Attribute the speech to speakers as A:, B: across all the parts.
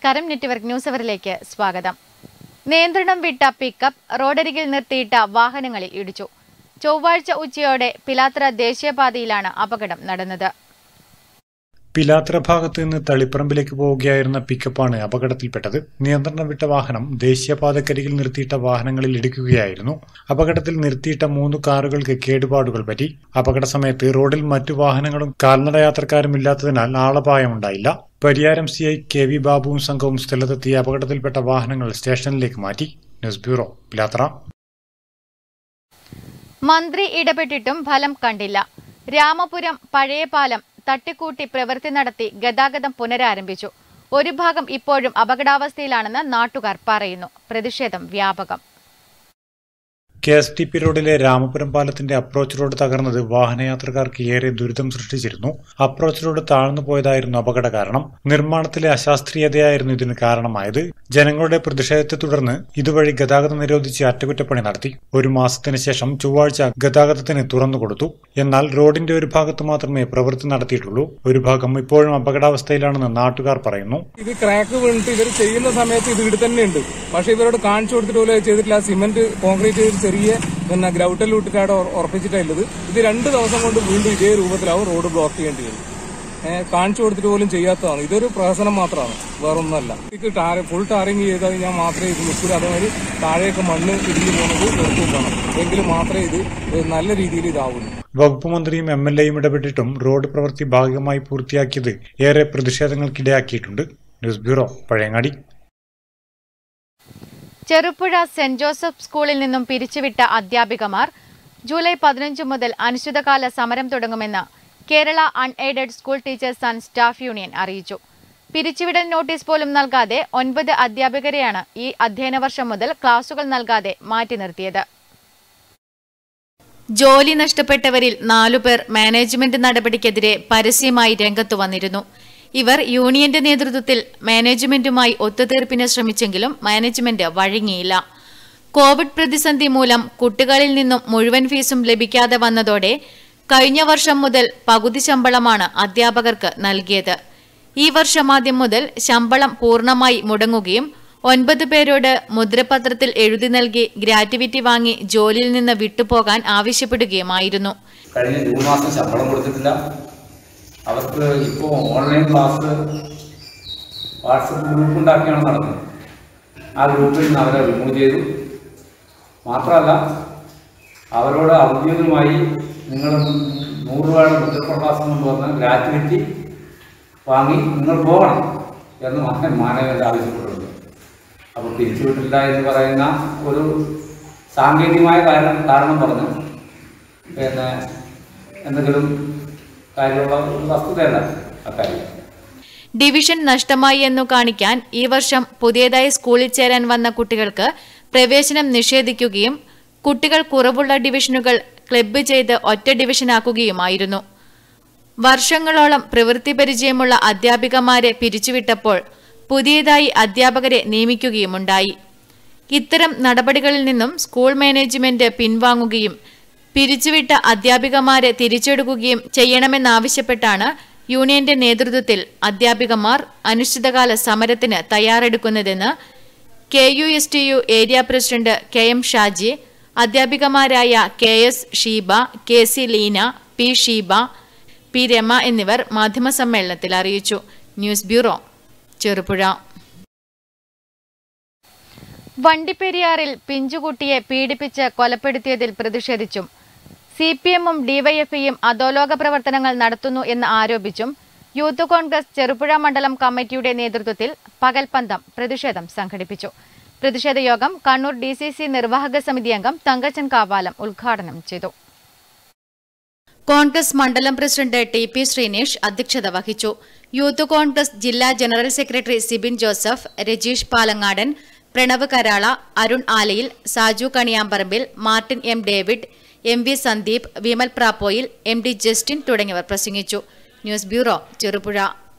A: നമസ്കാരം, network news അവറിലേക്ക് സ്വാഗതം. നിയന്ത്രണം വിട്ട പിക്കപ്പ് റോഡരികിൽ നിർത്തിയിട്ട വാഹനങ്ങളിൽ ഇടിച്ചു. ചൊവ്വാഴ്ച ഉച്ചയോടെ പിലാത്ര ദേശീയപാതയിലാണ് അപകടം നടന്നത്.
B: പിലാത്ര ഭാഗത്ത് നിന്ന് തളിപ്പറമ്പിലേക്ക് പോവുകയായിരുന്ന പിക്കപ്പാണ് അപകടത്തിൽപ്പെട്ടത്. നിയന്ത്രണം വിട്ട വാഹനം ദേശീയപാതക്കരികിൽ നിർത്തിയിട്ട വാഹനങ്ങളിൽ ഇടിക്കുകയായിരുന്നു. അപകടത്തിൽ നിർത്തിയിട്ട 3 കാറുകൾക്ക് കേടുപാടുകൾ പറ്റി. അപകട സമയത്ത് റോഡിൽ മറ്റു വാഹനങ്ങളും കാൽനടയാത്രക്കാരും ഇല്ലാത്തതിനാൽ ആളപായമുണ്ടായില്ല. പരിയാരം CI KV ബാബുവും സംഘവും സ്ഥലത്തെത്തി അപകടത്തിൽപ്പെട്ട വാഹനങ്ങൾ സ്റ്റേഷനിലേക്ക് മാറ്റി. News bureau, Pilathara.
A: മന്ത്രി ഇടപെട്ടിട്ടും ഫലം കണ്ടില്ല. രാമപുരം പഴയ പാലം തട്ടിക്കൂട്ടി പ്രവൃത്തി നടത്തി ഗതാഗതം പുനരാരംഭിച്ചു. ഒരു ഭാഗം ഇപ്പോഴും അപകടാവസ്ഥയിലാണെന്ന് നാട്ടുകാർ പറയുന്നു. പ്രതിഷേധം വ്യാപകം.
B: KSTP റോഡിലെ രാമപുരം പാലത്തിന്റെ അപ്രോച്ച് റോഡ് തകർന്നത് വാഹനയാത്രക്കാർക്ക് ഏറെ ദുരിതം സൃഷ്ടിച്ചിരുന്നു. അപ്രോച്ച് റോഡ് താഴ്ന്നു പോയതായിരുന്നു അപകട കാരണം. നിർമ്മാണത്തിലെ അശാസ്ത്രീയതയായിരുന്നു ഇതിന് കാരണമായത്. ജനങ്ങളുടെ പ്രതിഷേധത്തെ തുടർന്ന് ഇതുവഴി ഗതാഗതം നിരോധിച്ച് അറ്റകുറ്റപ്പണി നടത്തി. 1 മാസത്തിന് ശേഷം ചൊവ്വാഴ്ച ഗതാഗതത്തിന് തുറന്നുകൊടുത്തു. എന്നാൽ റോഡിന്റെ ഒരു ഭാഗത്ത് മാത്രമേ പ്രവൃത്തി നടത്തിയിട്ടുള്ളൂ. ഒരു ഭാഗം ഇപ്പോഴും അപകടാവസ്ഥയിലാണെന്ന് നാട്ടുകാർ പറയുന്നു.
C: ഇത് ക്രാക്ക് വീണിട്ട് ഇവർ ചെയ്യുന്ന സമയത്ത് ഇത് ഇവിടെ തന്നെയുണ്ട്. പക്ഷെ ഇവരോട് കാണിച്ചു കൊടുത്തിട്ട് പോലും ചെയ്തിട്ടില്ല. സിമന്റ് കോൺക്രീറ്റ് ചെറിയ ഗ്രൗട്ടൽ വിട്ടിട്ടാണ് ഉറപ്പിച്ചിട്ടുള്ളത്. ഇത് 2 ദിവസം കൊണ്ട് വീണ്ടും ഇതേ രൂപത്തിലാവും റോഡ് ബ്ലോക്ക് ചെയ്യേണ്ടി വരും. കാണിച്ചു കൊടുത്തിട്ട് പോലും ചെയ്യാത്തതാണ്. ഇതൊരു പ്രഹസനം മാത്രമാണ്, വേറൊന്നുമല്ല. ഇത് ഫുൾ ടാറിങ് ചെയ്താൽ ഞാൻ മാത്രമേ ഇത് നിൽക്കില്ല. അതേമാതിരി താഴെയൊക്കെ മണ്ണ് ഇടിഞ്ഞു പോകുന്നത് നിർത്തിക്കണം. എങ്കിലും മാത്രമേ ഇത് നല്ല രീതിയിൽ ഇതാവുള്ളൂ.
B: വകുപ്പ് മന്ത്രിയും MLAയും ഇടപെട്ടിട്ടും റോഡ് പ്രവൃത്തി ഭാഗികമായി പൂർത്തിയാക്കിയത് ഏറെ പ്രതിഷേധങ്ങൾക്കിടയാക്കിയിട്ടുണ്ട്. News bureau, Pazhayangadi.
A: Cherupuzha saint Joseph സ്കൂളിൽ നിന്നും പിരിച്ചുവിട്ട അധ്യാപികമാർ ജൂലൈ 15 മുതൽ അനിശ്ചിതകാല സമരം തുടങ്ങുമെന്ന് Kerala unaided school teachers and staff union അറിയിച്ചു. പിരിച്ചുവിടൽ നോട്ടീസ് പോലും നൽകാതെ 9 അധ്യാപകരെയാണ് ഈ അധ്യയന വർഷം മുതൽ ക്ലാസുകൾ നൽകാതെ മാറ്റി നിർത്തിയത്. ജോലി നഷ്ടപ്പെട്ടവരിൽ 4 പേർ മാനേജ്മെന്റ് നടപടിക്കെതിരെ പരസ്യമായി രംഗത്തു വന്നിരുന്നു. ഇവർ യൂണിയന്റെ നേതൃത്വത്തിൽ മാനേജ്മെന്റുമായി ഒത്തുതീർപ്പിന് ശ്രമിച്ചെങ്കിലും മാനേജ്മെന്റ് വഴങ്ങിയില്ല. കോവിഡ് പ്രതിസന്ധി മൂലം കുട്ടികളിൽ നിന്നും മുഴുവൻ ഫീസും ലഭിക്കാതെ വന്നതോടെ കഴിഞ്ഞ വർഷം മുതൽ പകുതി ശമ്പളമാണ് അധ്യാപകർക്ക് നൽകിയത്. ഈ വർഷം ആദ്യം മുതൽ ശമ്പളം പൂർണ്ണമായി മുടങ്ങുകയും 9 പേരോട് മുദ്രപത്രത്തിൽ എഴുതി നൽകി ഗ്രാറ്റുവിറ്റി വാങ്ങി ജോലിയിൽ നിന്ന് വിട്ടുപോകാൻ ആവശ്യപ്പെടുകയുമായിരുന്നു.
D: കഴിഞ്ഞ ജൂൺ മാസം ശമ്പളം കൊടുത്തിട്ടില്ല. അവർക്ക് ഇപ്പോൾ ഓൺലൈൻ ക്ലാസ് വാട്സപ്പ് ഗ്രൂപ്പ് ഉണ്ടാക്കിയാണ് നടന്നത്. ആ ഗ്രൂപ്പിൽ നിന്ന് അവരെ റിമൂവ് ചെയ്തു. മാത്രമല്ല, അവരോട് ഔദ്യോഗികമായി നിങ്ങൾ 100 രൂപയുടെ മുദ്രപ്രകാശം കൊണ്ടുവന്ന് ഗ്രാറ്റുവിറ്റി വാങ്ങി നിങ്ങൾ പോകണം എന്ന് മാനേജ്മെന്റ് ആവശ്യപ്പെട്ടിട്ടുണ്ട്. അപ്പോൾ പിരിച്ചുവിട്ടില്ല എന്ന് പറയുന്ന ഒരു സാങ്കേതികമായ കാരണം പറഞ്ഞ് പിന്നെ എന്തെങ്കിലും കാര്യമുള്ള വസ്തുതയല്ല അക്കാര്യം.
A: ഡിവിഷൻ നഷ്ടമായി എന്നു കാണിക്കാൻ ഈ വർഷം പുതിയതായി സ്കൂളിൽ ചേരാൻ വന്ന കുട്ടികൾക്ക് പ്രവേശനം നിഷേധിക്കുകയും കുട്ടികൾ കുറവുള്ള ഡിവിഷനുകൾ ക്ലബ്ബ് ചെയ്ത് ഒറ്റ ഡിവിഷനാക്കുകയുമായിരുന്നു. വർഷങ്ങളോളം പ്രവൃത്തി പരിചയമുള്ള അധ്യാപികമാരെ പിരിച്ചുവിട്ടപ്പോൾ പുതിയതായി അധ്യാപകരെ നിയമിക്കുകയുമുണ്ടായി. ഇത്തരം നടപടികളിൽ നിന്നും സ്കൂൾ മാനേജ്മെന്റ് പിൻവാങ്ങുകയും പിരിച്ചുവിട്ട അധ്യാപികമാരെ തിരിച്ചെടുക്കുകയും ചെയ്യണമെന്നാവശ്യപ്പെട്ടാണ് യൂണിയന്റെ നേതൃത്വത്തിൽ അധ്യാപികമാർ അനിശ്ചിതകാല സമരത്തിന് തയ്യാറെടുക്കുന്നതെന്ന് KUSTU area president KM Shaji, അധ്യാപികമാരായ KS Sheeba, KC Leena, P Sheeba, P Rama എന്നിവർ മാധ്യമസമ്മേളനത്തിൽ അറിയിച്ചു. News bureau, Cherupuzha. വണ്ടിപ്പെരിയാറിൽ പിഞ്ചുകുട്ടിയെ പീഡിപ്പിച്ച് കൊലപ്പെടുത്തിയതിൽ പ്രതിഷേധിച്ചും CPM-ഉം DYFIയും അധോലോക പ്രവർത്തനങ്ങൾ നടത്തുന്നു എന്ന് ആരോപിച്ചും യൂത്ത് കോൺഗ്രസ് ചെറുപുഴ മണ്ഡലം കമ്മിറ്റിയുടെ നേതൃത്വത്തിൽ പകൽപന്തം പ്രതിഷേധം സംഘടിപ്പിച്ചു. പ്രതിഷേധ യോഗം കണ്ണൂർ DCC നിർവാഹക സമിതി അംഗം തങ്കച്ചൻ കാവാലം ഉദ്ഘാടനം ചെയ്തു. കോൺഗ്രസ് മണ്ഡലം പ്രസിഡന്റ് TP ശ്രീനേഷ് അധ്യക്ഷത വഹിച്ചു. യൂത്ത് കോൺഗ്രസ് ജില്ലാ general secretary Sibin Joseph, Rajeesh Palangadan, Pranav Karala, Arun Alayil, Saju Kaniyamparambil, Martin M David, MV Sandeep, Vimal Prappoyil, MD Justin തുടങ്ങിയവർ പ്രസംഗിച്ചു. News bureau, Cherupuzha.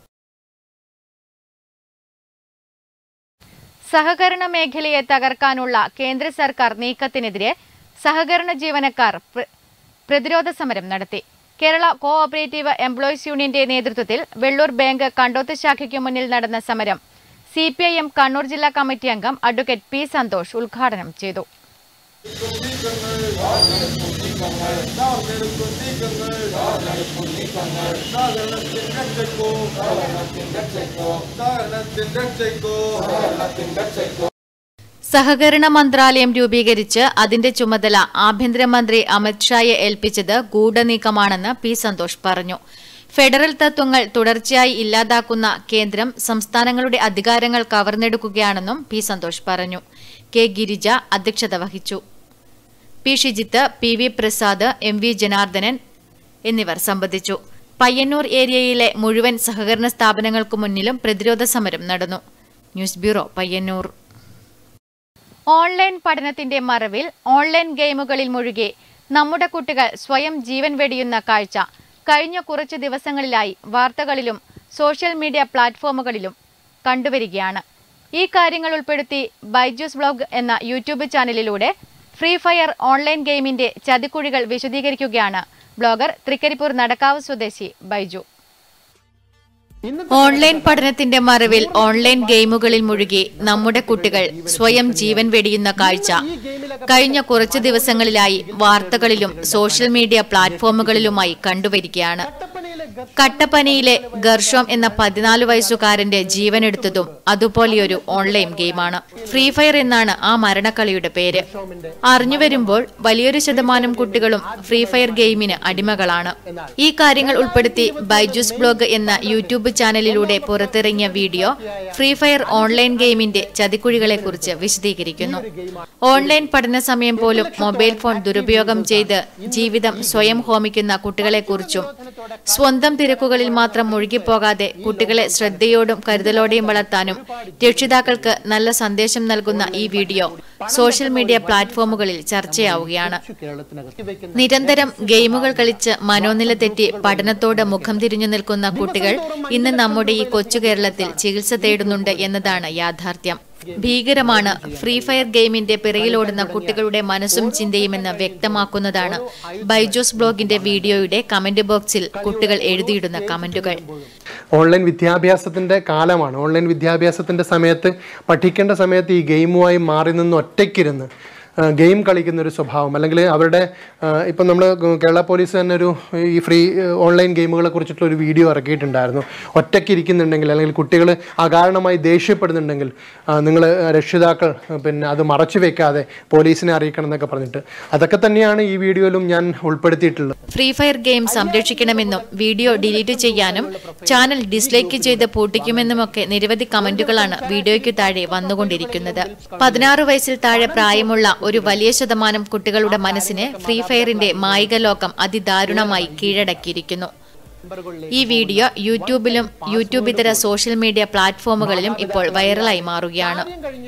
A: സഹകരണ മേഖലയെ തകർക്കാനുള്ള കേന്ദ്ര സർക്കാർ നീക്കത്തിനെതിരെ സഹകരണ ജീവനക്കാർ പ്രതിരോധ സമരം നടത്തി. കേരള കോഓപ്പറേറ്റീവ് എംപ്ലോയീസ് യൂണിയന്റെ നേതൃത്വത്തിൽ വെള്ളൂർ ബാങ്ക് കണ്ടോത്ത് ശാഖയ്ക്ക് മുന്നിൽ നടന്ന സമരം CPIM കണ്ണൂർ ജില്ലാ കമ്മിറ്റി അംഗം അഡ്വക്കേറ്റ് പി സന്തോഷ് ഉദ്ഘാടനം ചെയ്തു. സഹകരണ മന്ത്രാലയം രൂപീകരിച്ച് അതിന്റെ ചുമതല ആഭ്യന്തരമന്ത്രി അമിത് ഷായെ ഏൽപ്പിച്ചത് ഗൂഢനീക്കമാണെന്ന് പി സന്തോഷ് പറഞ്ഞു. ഫെഡറൽ തത്വങ്ങൾ തുടർച്ചയായി ഇല്ലാതാക്കുന്ന കേന്ദ്രം സംസ്ഥാനങ്ങളുടെ അധികാരങ്ങൾ കവർന്നെടുക്കുകയാണെന്നും പി സന്തോഷ് പറഞ്ഞു. കെ ഗിരിജ അധ്യക്ഷത വഹിച്ചു. P Shijith, PV Prasad, MV Janardhanan എന്നിവർ സംബന്ധിച്ചു. പയ്യന്നൂർ ഏരിയയിലെ മുഴുവൻ സഹകരണ സ്ഥാപനങ്ങൾക്കു മുന്നിലും പ്രതിരോധ സമരം നടന്നു. News bureau, Payyanur. ഓൺലൈൻ പഠനത്തിന്റെ മറവിൽ ഓൺലൈൻ ഗെയിമുകളിൽ മുഴുകി നമ്മുടെ കുട്ടികൾ സ്വയം ജീവൻ വെടിയുന്ന കാഴ്ച കഴിഞ്ഞ കുറച്ച് ദിവസങ്ങളിലായി വാർത്തകളിലും സോഷ്യൽ മീഡിയ പ്ലാറ്റ്ഫോമുകളിലും കണ്ടുവരികയാണ്. ഈ കാര്യങ്ങൾ ഉൾപ്പെടുത്തി ബൈജൂസ് ബ്ലോഗ് എന്ന യൂട്യൂബ് ചാനലിലൂടെ ഫ്രീ ഫയർ ഓൺലൈൻ ഗെയിമിന്റെ ചതിക്കുഴികൾ വിശദീകരിക്കുകയാണ് ബ്ലോഗർ തൃക്കരിപ്പൂർ നടക്കാവ് സ്വദേശി ബൈജു. ഓൺലൈൻ പഠനത്തിന്റെ മറവിൽ ഓൺലൈൻ ഗെയിമുകളിൽ മുഴുകി നമ്മുടെ കുട്ടികൾ സ്വയം ജീവൻ വെടിയുന്ന കാഴ്ച കഴിഞ്ഞ കുറച്ച് ദിവസങ്ങളിലായി വാർത്തകളിലും സോഷ്യൽ മീഡിയ പ്ലാറ്റ്ഫോമുകളിലുമായി കണ്ടുവരികയാണ്. കട്ടപ്പനയിലെ ഗർഷോം എന്ന 14 വയസ്സുകാരന്റെ ജീവനെടുത്തതും അതുപോലെയൊരു ഓൺലൈൻ ഗെയിമാണ്. ഫ്രീ ഫയർ എന്നാണ് ആ മരണക്കളിയുടെ പേര്. അറിഞ്ഞുവരുമ്പോൾ വലിയൊരു ശതമാനം കുട്ടികളും ഫ്രീ ഫയർ ഗെയിമിന് അടിമകളാണ്. ഈ കാര്യങ്ങൾ ഉൾപ്പെടുത്തി ബൈജൂസ് ബ്ലോഗ് എന്ന യൂട്യൂബ് ചാനലിലൂടെ പുറത്തിറങ്ങിയ വീഡിയോ ഫ്രീ ഫയർ ഓൺലൈൻ ഗെയിമിന്റെ ചതിക്കുഴികളെക്കുറിച്ച് വിശദീകരിക്കുന്നു. ഓൺലൈൻ പഠന സമയം പോലും മൊബൈൽ ഫോൺ ദുരുപയോഗം ചെയ്ത് ജീവിതം സ്വയം ഹോമിക്കുന്ന കുട്ടികളെക്കുറിച്ചും സ്വന്തം തിരക്കുകളിൽ മാത്രം മുഴുകിപ്പോകാതെ കുട്ടികളെ ശ്രദ്ധയോടും കരുതലോടെയും വളർത്താനും രക്ഷിതാക്കൾക്ക് നല്ല സന്ദേശം നൽകുന്ന ഈ വീഡിയോ സോഷ്യൽ മീഡിയ പ്ലാറ്റ്ഫോമുകളിൽ ചർച്ചയാവുകയാണ്. നിരന്തരം ഗെയിമുകൾ കളിച്ച് മനോനില തെറ്റി പഠനത്തോട് മുഖം തിരിഞ്ഞു നിൽക്കുന്ന കുട്ടികൾ ഇന്ന് നമ്മുടെ ഈ കൊച്ചു കേരളത്തിൽ ചികിത്സ തേടുന്നുണ്ട് എന്നതാണ് യാഥാർത്ഥ്യം. ഭീകരമാണ് ഫ്രീ ഫയർ ഗെയിമിന്റെ പിറകിലോടുന്ന കുട്ടികളുടെ മനസ്സും ചിന്തയുമെന്ന് വ്യക്തമാക്കുന്നതാണ് ബൈജൂസ് ബ്ലോഗിന്റെ വീഡിയോയുടെ കമന്റ് ബോക്സിൽ കുട്ടികൾ എഴുതിയിടുന്ന കമന്റുകൾ.
E: ഓൺലൈൻ വിദ്യാഭ്യാസത്തിന്റെ കാലമാണ്. ഓൺലൈൻ വിദ്യാഭ്യാസത്തിന്റെ സമയത്ത് പഠിക്കേണ്ട സമയത്ത് ഈ ഗെയിമുമായി മാറി നിന്ന് ഒറ്റയ്ക്കിരുന്ന് ഗെയിം കളിക്കുന്ന ഒരു സ്വഭാവം, അല്ലെങ്കിൽ അവരുടെ ഇപ്പം നമ്മൾ കേരള പോലീസ് തന്നെ ഈ ഫ്രീ ഓൺലൈൻ ഗെയിമുകളെ കുറിച്ചിട്ടുള്ള ഒരു വീഡിയോ ഇറക്കിയിട്ടുണ്ടായിരുന്നു. ഒറ്റയ്ക്ക് ഇരിക്കുന്നുണ്ടെങ്കിൽ അല്ലെങ്കിൽ കുട്ടികൾ അകാരണമായി ദേഷ്യപ്പെടുന്നുണ്ടെങ്കിൽ നിങ്ങൾ രക്ഷിതാക്കൾ അത് മറച്ചു വെക്കാതെ പോലീസിനെ അറിയിക്കണം എന്നൊക്കെ പറഞ്ഞിട്ട് അതൊക്കെ തന്നെയാണ് ഈ വീഡിയോയിലും ഞാൻ ഉൾപ്പെടുത്തിയിട്ടുള്ളത്.
A: ഫ്രീ ഫയർ ഗെയിം സംരക്ഷിക്കണമെന്നും വീഡിയോ ഡിലീറ്റ് ചെയ്യാനും ചാനൽ ഡിസ്ലൈക്ക് ചെയ്ത് പൂട്ടിക്കുമെന്നുമൊക്കെ നിരവധി കമന്റുകളാണ് വീഡിയോയ്ക്ക് താഴെ വന്നുകൊണ്ടിരിക്കുന്നത്. 16 വയസ്സിൽ താഴെ പ്രായമുള്ള ഒരു വലിയ ശതമാനം കുട്ടികളുടെ മനസ്സിനെ ഫ്രീ ഫയറിന്റെ മായിക ലോകം അതിദാരുണമായി കീഴടക്കിയിരിക്കുന്നു. ഈ വീഡിയോ യൂട്യൂബിലും യൂട്യൂബ് ഇതര സോഷ്യൽ മീഡിയ പ്ലാറ്റ്ഫോമുകളിലും ഇപ്പോൾ വൈറലായി മാറുകയാണ്.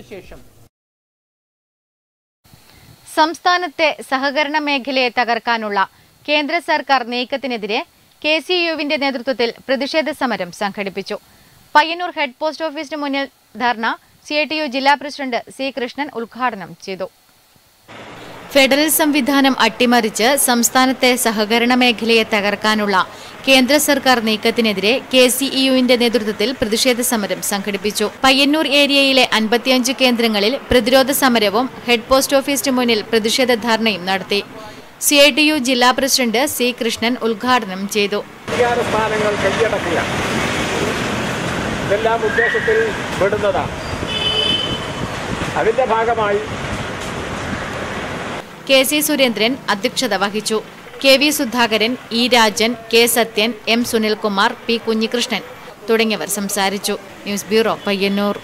A: സംസ്ഥാനത്തെ സഹകരണ മേഖലയെ തകർക്കാനുള്ള കേന്ദ്ര സർക്കാർ നീക്കത്തിനെതിരെ KCUവിന്റെ നേതൃത്വത്തിൽ പ്രതിഷേധ സമരം സംഘടിപ്പിച്ചു. പയ്യന്നൂർ ഹെഡ് പോസ്റ്റ് ഓഫീസിന് മുന്നിൽ ധർണ CITU ജില്ലാ പ്രസിഡന്റ് C കൃഷ്ണൻ ഉദ്ഘാടനം ചെയ്തു. ഫെഡറൽ സംവിധാനം അട്ടിമറിച്ച് സംസ്ഥാനത്തെ സഹകരണ മേഖലയെ തകർക്കാനുള്ള കേന്ദ്ര സർക്കാർ നീക്കത്തിനെതിരെ KCUവിന്റെ നേതൃത്വത്തിൽ പ്രതിഷേധ സമരം സംഘടിപ്പിച്ചു. പയ്യന്നൂർ ഏരിയയിലെ 55 കേന്ദ്രങ്ങളിൽ പ്രതിരോധ സമരവും ഹെഡ് പോസ്റ്റ് ഓഫീസിന് മുന്നിൽ പ്രതിഷേധ ധർണയും നടത്തി. CITU ജില്ലാ പ്രസിഡന്റ് C കൃഷ്ണൻ ഉദ്ഘാടനം ചെയ്തു.
F: അതിന്റെ ഭാഗമായി
A: KC സുരേന്ദ്രൻ അധ്യക്ഷത വഹിച്ചു. KV Sudhakaran, E Rajan, K Sathyan, M Sunilkumar, P Kunhikrishnan തുടങ്ങിയവർ സംസാരിച്ചു. News bureau, Payyanur.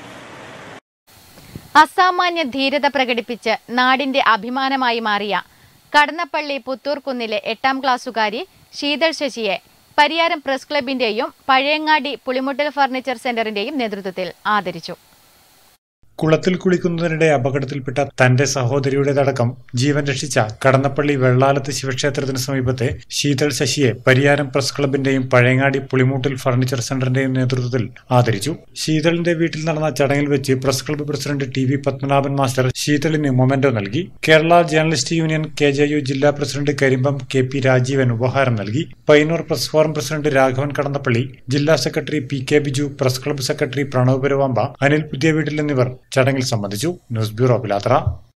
A: അസാമാന്യ ധീരത പ്രകടിപ്പിച്ച് നാടിന്റെ അഭിമാനമായി മാറിയ കടന്നപ്പള്ളി പുത്തൂർക്കുന്നിലെ 8ാം ക്ലാസ്സുകാരി ശീതൾ ശശിയെ പരിയാരം പ്രസ് ക്ലബിന്റെയും പഴയങ്ങാടി പുളിമുട്ടൽ ഫർണിച്ചർ സെന്ററിന്റെയും നേതൃത്വത്തിൽ ആദരിച്ചു.
B: കുളത്തിൽ കുളിക്കുന്നതിനിടെ അപകടത്തിൽപ്പെട്ട തന്റെ സഹോദരിയുടേതടക്കം ജീവൻ രക്ഷിച്ച കടന്നപ്പള്ളി വെള്ളാലത്ത് ശിവക്ഷേത്രത്തിന് സമീപത്തെ ശീതൾ ശശിയെ പരിയാരം പ്രസ് ക്ലബിന്റെയും പഴയങ്ങാടി പുളിമൂട്ടിൽ ഫർണിച്ചർ സെന്ററിന്റെയും നേതൃത്വത്തിൽ ആദരിച്ചു. ശീതളിന്റെ വീട്ടിൽ നടന്ന ചടങ്ങിൽ വെച്ച് press club president TV. Padmanabhan master ശീതളിന് മൊമെന്റോ നൽകി. കേരള ജേർണലിസ്റ്റ് യൂണിയൻ KJU ജില്ലാ പ്രസിഡന്റ് കരിമ്പം KP രാജീവൻ ഉപഹാരം നൽകി. Payyanur press forum president Raghavan Kadannappally, ജില്ലാ secretary PK Biju, press club secretary Pranav Peruvamba, Anil പുതിയ വീട്ടിൽ എന്നിവർ ചടങ്ങിൽ സംബന്ധിച്ചു. News bureau Pilathara.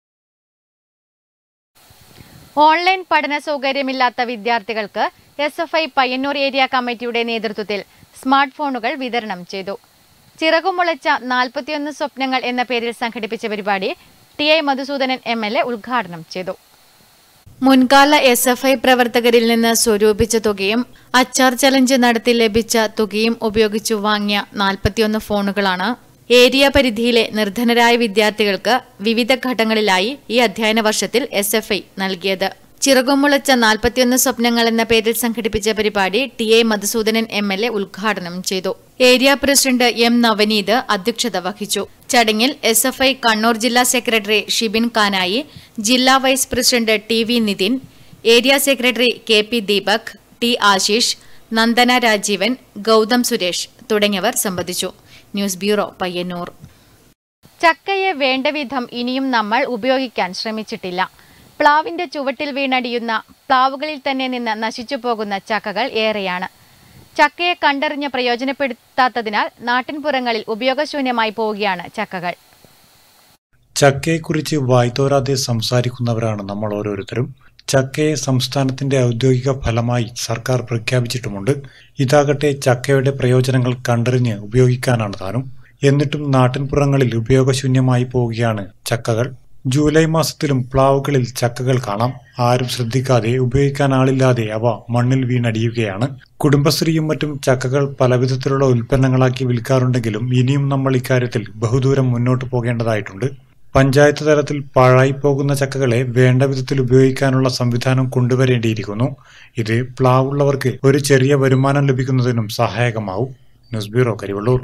A: ഓൺലൈൻ പഠന സൗകര്യമില്ലാത്ത വിദ്യാർത്ഥികൾക്ക് SFI പയ്യന്നൂർ ഏരിയ കമ്മിറ്റിയുടെ നേതൃത്വത്തിൽ സ്മാർട്ട് ഫോണുകൾ വിതരണം ചെയ്തു. ചിറകുമുളച്ച 41 സ്വപ്നങ്ങൾ എന്ന പേരിൽ സംഘടിപ്പിച്ച പരിപാടി TI മധുസൂദനൻ MLA ഉദ്ഘാടനം ചെയ്തു. മുൻകാല SFI പ്രവർത്തകരിൽ നിന്ന് സ്വരൂപിച്ച തുകയും അച്ചാർ ചലഞ്ച് നടത്തി ലഭിച്ച തുകയും ഉപയോഗിച്ചു വാങ്ങിയ 41 ഫോണുകളാണ് ഏരിയ പരിധിയിലെ നിർധനരായ വിദ്യാർത്ഥികൾക്ക് വിവിധ ഘട്ടങ്ങളിലായി ഈ അധ്യയന വർഷത്തിൽ SFI നൽകിയത്. ചിറകുമുളച്ച 41 സ്വപ്നങ്ങൾ എന്ന പേരിൽ സംഘടിപ്പിച്ച പരിപാടി TI മധുസൂദനൻ MLA ഉദ്ഘാടനം ചെയ്തു. Area president M. നവനീത് അധ്യക്ഷത വഹിച്ചു. ചടങ്ങിൽ SFI കണ്ണൂർ ജില്ലാ സെക്രട്ടറി ഷിബിൻ കാനായി, ജില്ലാ vice president TV Nithin, area secretary KP Deepak, T. Ashish, Nandana Rajeevan, Gautham Suresh തുടങ്ങിയവർ സംബന്ധിച്ചു. News bureau Payyanur. ചക്കയെ വേണ്ടവിധം ഇനിയും നമ്മൾ ഉപയോഗിക്കാൻ ശ്രമിച്ചിട്ടില്ല. പ്ലാവിന്റെ ചുവട്ടിൽ വീണടിയുന്ന പ്ലാവുകളിൽ തന്നെ നിന്ന് നശിച്ചു പോകുന്ന ചക്കകൾ ഏറെയാണ്. ചക്കയെ കണ്ടറിഞ്ഞ് പ്രയോജനപ്പെടുത്താത്തതിനാൽ നാട്ടിൻപുറങ്ങളിൽ ഉപയോഗശൂന്യമായി പോവുകയാണ് ചക്കകൾ.
B: ചക്കയെക്കുറിച്ച് വായ്തോരാതെ സംസാരിക്കുന്നവരാണ് നമ്മൾ ഓരോരുത്തരും. ചക്കയെ സംസ്ഥാനത്തിന്റെ ഔദ്യോഗിക ഫലമായി സർക്കാർ പ്രഖ്യാപിച്ചിട്ടുമുണ്ട്. ഇതാകട്ടെ ചക്കയുടെ പ്രയോജനങ്ങൾ കണ്ടറിഞ്ഞ് ഉപയോഗിക്കാനാണ് താനും. എന്നിട്ടും നാട്ടിൻപുറങ്ങളിൽ ഉപയോഗശൂന്യമായി പോവുകയാണ് ചക്കകൾ. ജൂലൈ മാസത്തിലും പ്ലാവുകളിൽ ചക്കകൾ കാണാം. ആരും ശ്രദ്ധിക്കാതെ ഉപയോഗിക്കാൻ ആളില്ലാതെ അവ മണ്ണിൽ വീണടിയുകയാണ്. കുടുംബശ്രീയും മറ്റും ചക്കകൾ പലവിധത്തിലുള്ള ഉൽപ്പന്നങ്ങളാക്കി വിൽക്കാറുണ്ടെങ്കിലും ഇനിയും നമ്മൾ ഇക്കാര്യത്തിൽ ബഹുദൂരം മുന്നോട്ട് പോകേണ്ടതായിട്ടുണ്ട്. പഞ്ചായത്ത് തലത്തിൽ പാഴായി പോകുന്ന ചക്കകളെ വേണ്ട വിധത്തിൽ ഉപയോഗിക്കാനുള്ള സംവിധാനം കൊണ്ടുവരേണ്ടിയിരിക്കുന്നു. ഇത് പ്ലാവുള്ളവർക്ക് ഒരു ചെറിയ വരുമാനം ലഭിക്കുന്നതിനും സഹായകമാവും. News bureau Karivellur.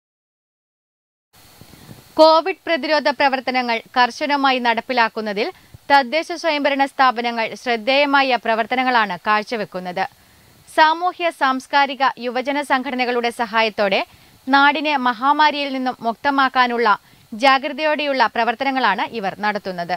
A: കോവിഡ് പ്രതിരോധ പ്രവർത്തനങ്ങൾ കർശനമായി നടപ്പിലാക്കുന്നതിൽ തദ്ദേശ സ്വയംഭരണ സ്ഥാപനങ്ങൾ ശ്രദ്ധേയമായ പ്രവർത്തനങ്ങളാണ് കാഴ്ചവെക്കുന്നത്. സാമൂഹ്യ സാംസ്കാരിക യുവജന സംഘടനകളുടെ സഹായത്തോടെ നാടിനെ മഹാമാരിയിൽ നിന്നും മുക്തമാക്കാനുള്ള ജാഗ്രതയോടെയുള്ള പ്രവർത്തനങ്ങളാണ് ഇവർ നടത്തുന്നത്.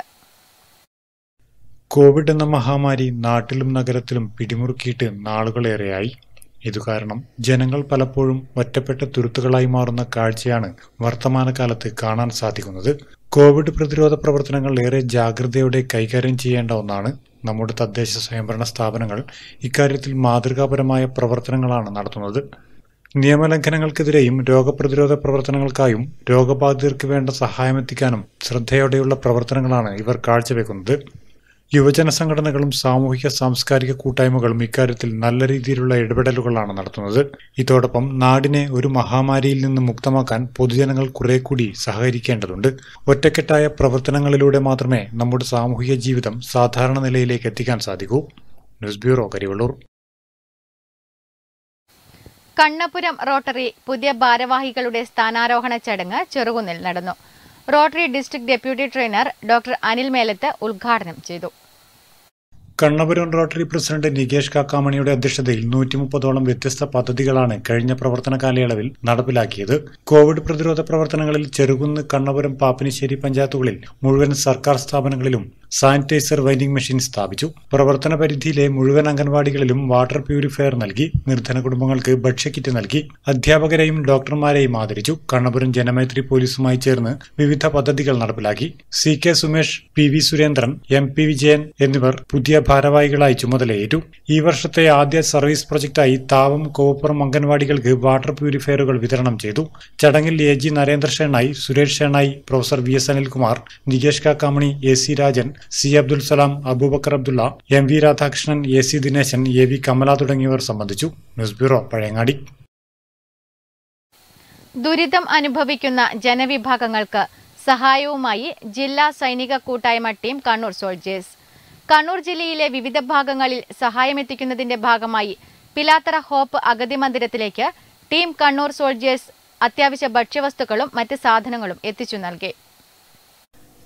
B: കോവിഡ് എന്ന മഹാമാരി നാട്ടിലും നഗരത്തിലും പിടിമുറുക്കിയിട്ട് നാളുകളേറെയായി. ഇതുകാരണം ജനങ്ങൾ പലപ്പോഴും ഒറ്റപ്പെട്ട തുരുത്തുകളായി മാറുന്ന കാഴ്ചയാണ് വർത്തമാനകാലത്ത് കാണാൻ സാധിക്കുന്നത്. കോവിഡ് പ്രതിരോധ പ്രവർത്തനങ്ങൾ ഏറെ ജാഗ്രതയോടെ കൈകാര്യം ചെയ്യേണ്ട ഒന്നാണ്. നമ്മുടെ തദ്ദേശ സ്വയംഭരണ സ്ഥാപനങ്ങൾ ഇക്കാര്യത്തിൽ മാതൃകാപരമായ പ്രവർത്തനങ്ങളാണ് നടത്തുന്നത്. നിയമലംഘനങ്ങൾക്കെതിരെയും രോഗപ്രതിരോധ പ്രവർത്തനങ്ങൾക്കായും രോഗബാധിതർക്ക് വേണ്ട സഹായമെത്തിക്കാനും ശ്രദ്ധയോടെയുള്ള പ്രവർത്തനങ്ങളാണ് ഇവർ കാഴ്ചവെക്കുന്നത്. യുവജന സംഘടനകളും സാമൂഹിക സാംസ്കാരിക കൂട്ടായ്മകളും ഇക്കാര്യത്തിൽ നല്ല രീതിയിലുള്ള ഇടപെടലുകളാണ് നടത്തുന്നത്. ഇതോടൊപ്പം നാടിനെ ഒരു മഹാമാരിയിൽ നിന്ന് മുക്തമാക്കാൻ പൊതുജനങ്ങൾ കുറെ കൂടി സഹകരിക്കേണ്ടതുണ്ട്. ഒറ്റക്കെട്ടായ പ്രവർത്തനങ്ങളിലൂടെ മാത്രമേ നമ്മുടെ സാമൂഹിക ജീവിതം സാധാരണ നിലയിലേക്ക് എത്തിക്കാൻ സാധിക്കൂ. News bureau Karivellur.
A: Kannapuram Rotary പുതിയ ഭാരവാഹികളുടെ സ്ഥാനാരോഹണ ചടങ്ങ് ചെറുകുന്നിൽ നടന്നു. Rotary district deputy trainer doctor Anil Melath ഉദ്ഘാടനം ചെയ്തു.
B: കണ്ണപുരം റോട്ടറി പ്രസിഡന്റ് നികേഷ് കാക്കാമണിയുടെ അധ്യക്ഷതയിൽ 130ഓളം വ്യത്യസ്ത പദ്ധതികളാണ് കഴിഞ്ഞ പ്രവർത്തന കാലയളവിൽ നടപ്പിലാക്കിയത്. കോവിഡ് പ്രതിരോധ പ്രവർത്തനങ്ങളിൽ ചെറുകുന്ന്, കണ്ണപുരം, പാപ്പിനിശ്ശേരി പഞ്ചായത്തുകളിൽ മുഴുവൻ സർക്കാർ സ്ഥാപനങ്ങളിലും സാനിറ്റൈസർ വെൻഡിംഗ് മെഷീൻ സ്ഥാപിച്ചു. പ്രവർത്തന പരിധിയിലെ മുഴുവൻ അംഗൻവാടികളിലും വാട്ടർ പ്യൂരിഫയർ നൽകി. നിർധന കുടുംബങ്ങൾക്ക് ഭക്ഷ്യക്കിറ്റ് നൽകി. അധ്യാപകരെയും ഡോക്ടർമാരെയും ആദരിച്ചു. കണ്ണപുരം ജനമൈത്രി പോലീസുമായി ചേർന്ന് വിവിധ പദ്ധതികൾ നടപ്പിലാക്കി. CK Sumesh, PV Surendran, MP Vijayan എന്നിവർ പുതിയ ഭാരവാഹികളായി ചുമതലയേറ്റു. ഈ വർഷത്തെ ആദ്യ സർവീസ് പ്രൊജക്ടായി താവം, കോവപ്പുറം അംഗൻവാടികൾക്ക് വാട്ടർ പ്യൂരിഫയറുകൾ വിതരണം ചെയ്തു. ചടങ്ങിൽ AG Narendra Shenoy, Suresh Shenoy, professor VS Anilkumar, Nikesh Kakkamani, AC Rajan, C Abdul Salam, Abubakar Abdulla, MV Radhakrishnan, AC Dineshan, AV Kamala തുടങ്ങിയവർ സംബന്ധിച്ചു. News bureau Pazhayangadi.
A: ദുരിതം അനുഭവിക്കുന്ന ജനവിഭാഗങ്ങൾക്ക് സഹായവുമായി ജില്ലാ സൈനിക കൂട്ടായ്മ ടീം കണ്ണൂർ സോൾജേഴ്സ്. കണ്ണൂർ ജില്ലയിലെ വിവിധ ഭാഗങ്ങളിൽ സഹായമെത്തിക്കുന്നതിന്റെ ഭാഗമായി പിലാത്തറ ഹോപ്പ് അഗതി മന്ദിരത്തിലേക്ക് ടീം കണ്ണൂർ സോൾജേഴ്സ് അത്യാവശ്യ ഭക്ഷ്യവസ്തുക്കളും മറ്റ് സാധനങ്ങളും എത്തിച്ചു നൽകി.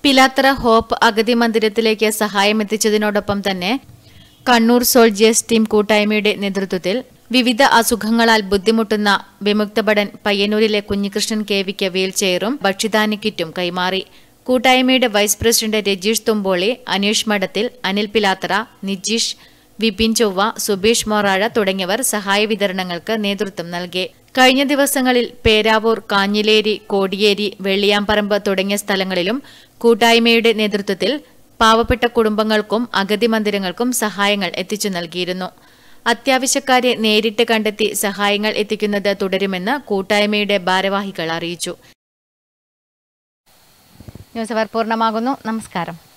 A: പിലാത്തറ ഹോപ്പ് അഗതി മന്ദിരത്തിലേക്ക് സഹായം എത്തിച്ചതിനോടൊപ്പം തന്നെ കണ്ണൂർ സോൾജിയേഴ്സ് ടീം കൂട്ടായ്മയുടെ നേതൃത്വത്തിൽ വിവിധ അസുഖങ്ങളാൽ ബുദ്ധിമുട്ടുന്ന വിമുക്തഭടൻ പയ്യന്നൂരിലെ കുഞ്ഞികൃഷ്ണൻ കെവിക്ക് വീൽചെയറും ഭക്ഷ്യധാന്യ കിറ്റും കൈമാറി. കൂട്ടായ്മയുടെ വൈസ് പ്രസിഡന്റ് രജീഷ് തുമ്പോളി, അനീഷ് മഠത്തിൽ, അനിൽ പിലാത്തറ, നിജീഷ്, വിപിൻ ചൊവ്വ, സുബീഷ് മൊറാഴ തുടങ്ങിയവർ സഹായ വിതരണങ്ങൾക്ക് നേതൃത്വം നൽകി. കഴിഞ്ഞ ദിവസങ്ങളിൽ പേരാവൂർ, കാഞ്ഞിലേരി, കോടിയേരി, വെള്ളിയാമ്പറമ്പ് തുടങ്ങിയ സ്ഥലങ്ങളിലും കൂട്ടായ്മയുടെ നേതൃത്വത്തിൽ പാവപ്പെട്ട കുടുംബങ്ങൾക്കും അഗതി മന്ദിരങ്ങൾക്കും സഹായങ്ങൾ എത്തിച്ചു നൽകിയിരുന്നു. അത്യാവശ്യക്കാരെ നേരിട്ട് കണ്ടെത്തി സഹായങ്ങൾ എത്തിക്കുന്നത് തുടരുമെന്ന് കൂട്ടായ്മയുടെ ഭാരവാഹികൾ അറിയിച്ചു. ന്യൂസ് അവർ പൂർണ്ണമാകുന്നു. നമസ്കാരം.